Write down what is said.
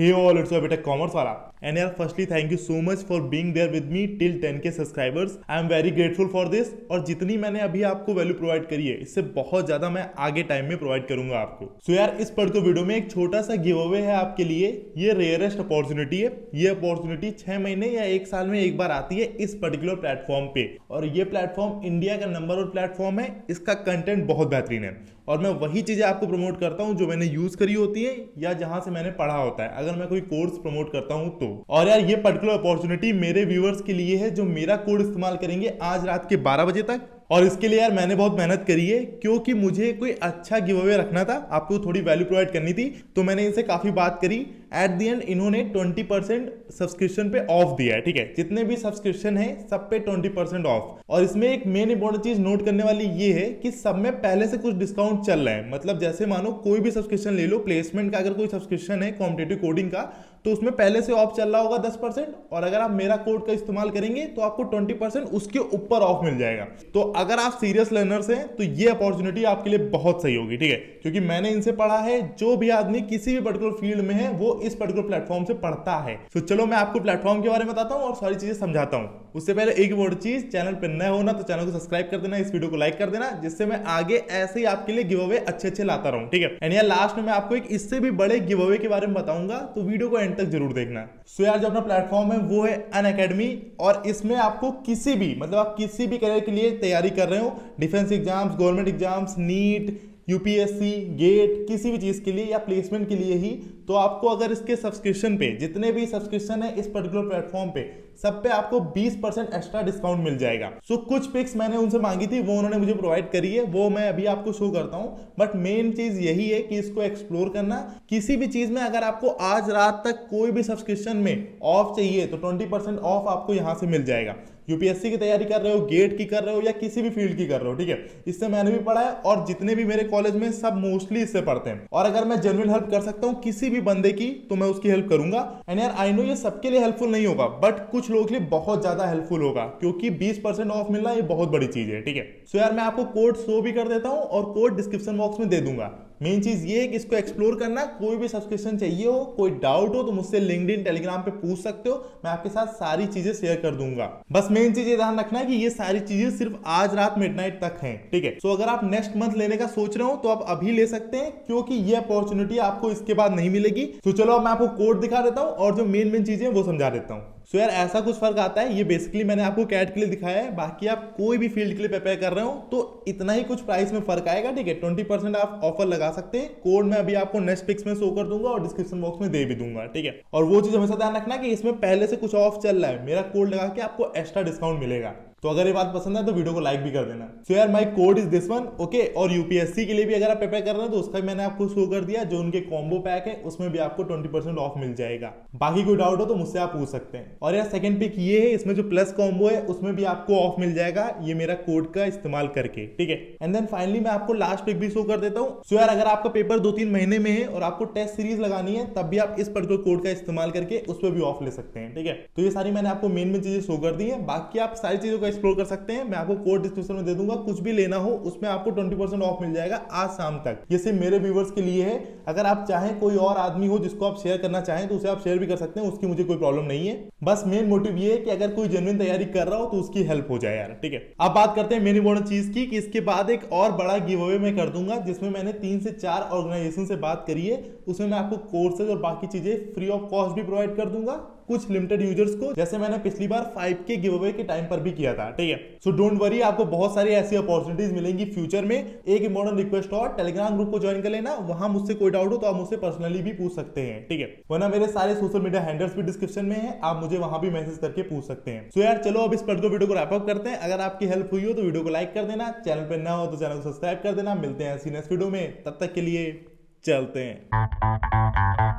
Hey all, it's BTech commerce वाला। And यार firstly thank you so much for being there with me till 10K subscribers. I am very grateful for this. और जितनी मैंने अभी आपको value provide करी है, इससे बहुत ज्यादा मैं आगे टाइम में प्रोवाइड करूंगा आपको। सो यार इस पर्टिकुलर वीडियो में एक छोटा सा गिव अवे है आपके लिए। ये रेयरेस्ट अपॉर्चुनिटी है। ये अपॉर्चुनिटी 6 महीने या 1 साल में एक बार आती है इस पर्टिकुलर प्लेटफॉर्म पे। और ये प्लेटफॉर्म इंडिया का नंबर 1 प्लेटफॉर्म है। इसका कंटेंट बहुत बेहतरीन है और मैं वही चीजें आपको प्रमोट करता हूं जो मैंने यूज करी होती है या जहां से मैंने पढ़ा होता है, अगर मैं कोई कोर्स प्रमोट करता हूं तो। और यार ये पर्टिकुलर अपॉर्चुनिटी मेरे व्यूअर्स के लिए है जो मेरा कोड इस्तेमाल करेंगे आज रात के 12 बजे तक। और इसके लिए यार मैंने बहुत मेहनत करी है क्योंकि मुझे कोई अच्छा गिव अवे रखना था, आपको थोड़ी वैल्यू प्रोवाइड करनी थी। तो मैंने इनसे काफी बात करी। एट द एंड इन्होंने 20% सब्सक्रिप्शन पे ऑफ दिया है। ठीक है, जितने भी सब्सक्रिप्शन है सब पे 20% ऑफ। और इसमें एक मेन इंपॉर्टेंट चीज नोट करने वाली ये है कि सब में पहले से कुछ डिस्काउंट चल रहा है। मतलब जैसे मानो कोई भी सब्सक्रिप्शन ले लो, प्लेसमेंट का अगर कोई सब्सक्रिप्शन है कॉम्पिटिटिव कोडिंग का, तो उसमें पहले से ऑफ चल रहा होगा 10%। और अगर आप मेरा कोड का इस्तेमाल करेंगे तो आपको 20% उसके ऊपर ऑफ मिल जाएगा। तो अगर आप सीरियस लर्नर्स हैं तो ये अपॉर्चुनिटी आपके लिए बहुत सही होगी। ठीक है, क्योंकि मैंने इनसे पढ़ा है। जो भी आदमी किसी भी पर्टिकुलर फील्ड में है वो इस पर्टिकुलर प्लेटफॉर्म से पढ़ता है। तो चलो मैं आपको प्लेटफॉर्म के बारे में बताता हूं और सारी चीजें समझाता हूं। उससे पहले एक और चीज, चैनल पर नए होना तो चैनल को सब्सक्राइब कर देना, इस वीडियो को लाइक कर देना, जिससे मैं आगे ऐसे ही आपके लिए गिव अवे अच्छे लाता रहूं। ठीक है, एंड यार लास्ट में मैं आपको एक इससे भी बड़े गिव अवे के बारे में बताऊंगा, तो वीडियो को एंड तक जरूर देखना। सो यार जो अपना प्लेटफॉर्म है वो है अनअकैडमी। और इसमें आपको किसी भी मतलब आप किसी भी करियर के लिए तैयारी कर रहे हो, defence exams, government exams, NEET, UPSC, GATE, किसी भी चीज के लिए या प्लेसमेंट के लिए ही, तो आपको अगर इसके सब्सक्रिप्शन पे, जितने भी सब्सक्रिप्शन है इस पर्टिकुलर प्लेटफॉर्म पे, सब पे आपको 20% एक्स्ट्रा डिस्काउंट मिल जाएगा। सो कुछ पिक्स मैंने उनसे मांगी थी, वो उन्होंने मुझे प्रोवाइड करी है, वो मैं अभी आपको शो करता हूं। बट मेन चीज यही है कि इसको एक्सप्लोर करना। किसी भी चीज में अगर आपको आज रात तक कोई भी सब्सक्रिप्शन में ऑफ चाहिए तो 20% ऑफ आपको यहां से मिल जाएगा। यूपीएससी की तैयारी कर रहे हो, गेट की कर रहे हो या किसी भी फील्ड की कर रहे हो, ठीक है, इससे मैंने भी पढ़ा है और जितने भी मेरे कॉलेज में सब मोस्टली इससे पढ़ते हैं। और अगर मैं जेन्युइन हेल्प कर सकता हूं किसी भी बंदे की तो मैं उसकी हेल्प करूंगा। एंड यार आई नो ये सबके लिए हेल्पफुल नहीं होगा, बट कुछ लोगों के लिए बहुत ज्यादा हेल्पफुल होगा क्योंकि 20% ऑफ मिलना ये बहुत बड़ी चीज है। ठीक है, सो यार मैं आपको कोड शो भी कर देता हूं और कोड डिस्क्रिप्शन बॉक्स में दे दूंगा। मेन चीज ये है कि इसको एक्सप्लोर करना। कोई भी सब्सक्रिप्शन चाहिए हो, कोई डाउट हो तो मुझसे लिंक्डइन, टेलीग्राम पे पूछ सकते हो। मैं आपके साथ सारी चीजें शेयर कर दूंगा। बस मेन चीज ये ध्यान रखना है कि ये सारी चीजें सिर्फ आज रात मिडनाइट तक हैं। ठीक है, सो अगर आप नेक्स्ट मंथ लेने का सोच रहे हो तो आप अभी ले सकते हैं क्योंकि ये अपॉर्चुनिटी आपको इसके बाद नहीं मिलेगी। तो चलो अब मैं आपको कोड दिखा देता हूं और जो मेन चीजें वो समझा देता हूं। सो यार ऐसा कुछ फर्क आता है। ये बेसिकली मैंने आपको कैट के लिए दिखाया है, बाकी आप कोई भी फील्ड के लिए प्रिपेयर कर रहे हो तो इतना ही कुछ प्राइस में फर्क आएगा। ठीक है, 20% आप ऑफर लगा सकते हैं। कोड मैं अभी आपको नेक्स्ट पिक्स में शो कर दूंगा और डिस्क्रिप्शन बॉक्स में दे भी दूंगा। ठीक है, और वो चीज हमेशा ध्यान रखना कि इसमें पहले से कुछ ऑफ चल रहा है, मेरा कोड लगा के आपको एक्स्ट्रा डिस्काउंट मिलेगा। तो अगर ये बात पसंद है तो वीडियो को लाइक भी कर देना। सो यार my code is this one, okay. और यूपीएससी के लिए भी अगर आप प्रिपेयर कर रहे हैं तो उसका भी मैंने आपको शो कर दिया। जो उनके कॉम्बो पैक है उसमें भी आपको 20% ऑफ मिल जाएगा। बाकी कोई डाउट हो तो मुझसे आप पूछ सकते हैं। और यार सेकंड पिक ये है, इसमें जो प्लस कॉम्बो है उसमें भी आपको ऑफ मिल जाएगा ये मेरा कोड का इस्तेमाल करके। ठीक है, एंड देन फाइनली मैं आपको लास्ट पिक भी शो कर देता हूँ। सो यार अगर आपका पेपर 2-3 महीने में है और आपको टेस्ट सीरीज लगानी है तब भी आप इस पर्टिकुलर कोड का इस्तेमाल करके उस पर भी ऑफ ले सकते हैं। ठीक है, तो ये सारी मैंने आपको मेन चीजें शो कर दी है। बाकी आप सारी चीजों को एक्सप्लोर कर सकते हैं। मैं आपको कोड डिस्क्रिप्शन में दे दूंगा, कुछ भी लेना हो उसमें आपको 20% ऑफ मिल जाएगा आज शाम तक। ये सिर्फ मेरे व्यूवर्स के लिए है। अगर आप चाहें कोई और आदमी हो जिसको आप शेयर करना चाहें तो उसे आप शेयर भी कर सकते हैं, उसकी मुझे कोई प्रॉब्लम नहीं है। बस मेन मोटिव ये है कि अगर कोई जेन्युइन तैयारी कर रहा हो तो उसकी हेल्प हो जाए यार। ठीक है, अब बात करते हैं मेन इंपॉर्टेंट चीज की कि इसके बाद एक और बड़ा गिव अवे मैं कर दूंगा जिसमें मैंने 3 से 4 ऑर्गेनाइजेशन से बात करी है। उसमें मैं आपको कोर्सेज और बाकी चीजें फ्री ऑफ कॉस्ट भी प्रोवाइड कर दूंगा कुछ लिमिटेड यूजर्स को, जैसे मैंने पिछली बार 5K गिव अवे के टाइम पर भी किया था। ठीक है, सो डोंट वरी, आपको बहुत सारी ऐसी अपॉर्चुनिटीज मिलेंगी फ्यूचर में। एक इंपॉर्टेंट रिक्वेस्ट और, टेलीग्राम ग्रुप को ज्वाइन कर लेना। वहां मुझसे कोई डाउट हो तो आप मुझसे पर्सनली भी पूछ सकते हैं। ठीक है, वरना मेरे सारे सोशल मीडिया हैंडल्स भी डिस्क्रिप्शन में है, आप मुझे वहां भी मैसेज करके पूछ सकते हैं। सो यार चलो अब इस पर्टिकुलर वीडियो को रैप अप करते हैं। अगर आपकी हेल्प हुई हो तो वीडियो को लाइक कर देना, चैनल पर नया हो तो चैनल को सब्सक्राइब कर देना। मिलते हैं ऐसी नेक्स्ट वीडियो में, तब तक के लिए चलते हैं।